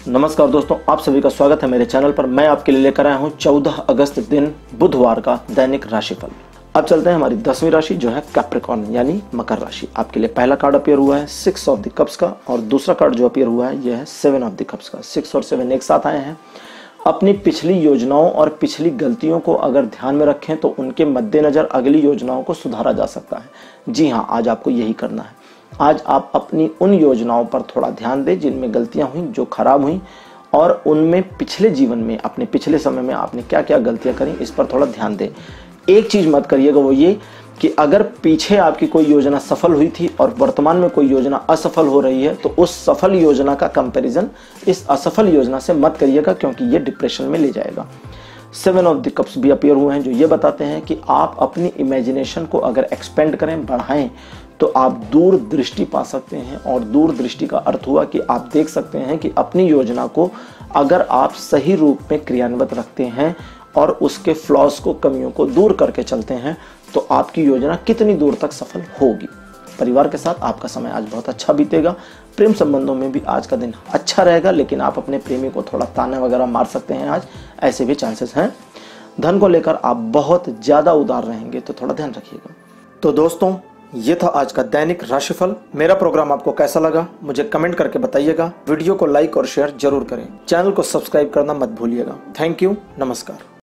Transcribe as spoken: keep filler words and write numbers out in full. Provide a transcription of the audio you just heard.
नमस्कार दोस्तों, आप सभी का स्वागत है मेरे चैनल पर। मैं आपके लिए लेकर आया हूं चौदह अगस्त दिन बुधवार का दैनिक राशिफल। अब चलते हैं हमारी दसवीं राशि जो है कैप्रिकॉर्न यानी मकर राशि। आपके लिए पहला कार्ड अपीयर हुआ है सिक्स ऑफ द कप्स का और दूसरा कार्ड जो अपीयर हुआ है यह है सेवन ऑफ द कप्स का। सिक्स और सेवन एक साथ आए हैं। अपनी पिछली योजनाओं और पिछली गलतियों को अगर ध्यान में रखें तो उनके मद्देनजर अगली योजनाओं को सुधारा जा सकता है। जी हाँ, आज आपको यही करना है। आज आप अपनी उन योजनाओं पर थोड़ा ध्यान दें जिनमें गलतियां हुई, जो खराब हुई, और उनमें पिछले जीवन में, अपने पिछले समय में आपने क्या क्या गलतियां करी, इस पर थोड़ा ध्यान दें। एक चीज मत करिएगा, वो ये कि अगर पीछे आपकी कोई योजना सफल हुई थी और वर्तमान में कोई योजना असफल हो रही है तो उस सफल योजना का कंपैरिजन इस असफल योजना से मत करिएगा, क्योंकि ये डिप्रेशन में ले जाएगा। सेवन ऑफ द कप्स भी अपीयर हुए हैं जो ये बताते हैं कि आप अपनी इमेजिनेशन को अगर एक्सपेंड करें, बढ़ाएं, तो आप दूर दृष्टि पा सकते हैं। और दूर दृष्टि का अर्थ हुआ कि आप देख सकते हैं कि अपनी योजना को अगर आप सही रूप में क्रियान्वित रखते हैं और उसके फ्लॉज को, कमियों को दूर करके चलते हैं तो आपकी योजना कितनी दूर तक सफल होगी। परिवार के साथ आपका समय आज बहुत अच्छा बीतेगा। प्रेम संबंधों में भी आज का दिन अच्छा रहेगा, लेकिन आप अपने प्रेमी को थोड़ा ताने वगैरह मार सकते हैं आज, ऐसे भी चांसेस हैं। धन को लेकर आप बहुत ज्यादा उदार रहेंगे तो थोड़ा ध्यान रखिएगा। तो दोस्तों, ये था आज का दैनिक राशिफल। मेरा प्रोग्राम आपको कैसा लगा मुझे कमेंट करके बताइएगा। वीडियो को लाइक और शेयर जरूर करें। चैनल को सब्सक्राइब करना मत भूलिएगा। थैंक यू, नमस्कार।